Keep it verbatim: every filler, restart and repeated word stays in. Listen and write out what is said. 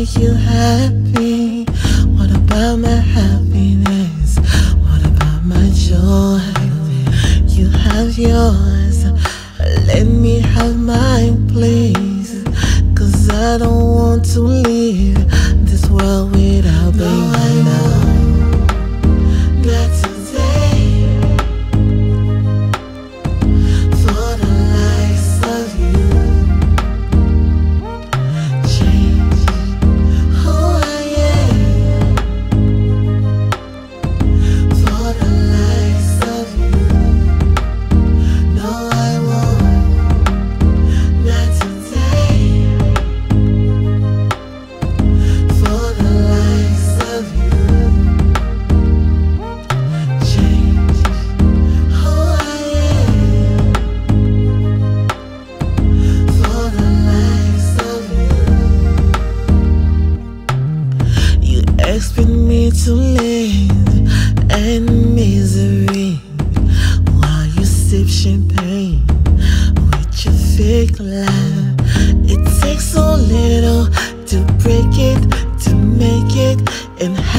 make you happy? What about my happiness? What about my joy? You have yours, let me have mine, please. Cause I don't want to leave this world without being no, I know, not today. For the likes of you, change who I am. For the likes of you, no I won't, not today. For the likes of you, change who I am. For the likes of you, you expect me to live in misery while you sip champagne with your fake laugh. It takes so little to break it, to make it, and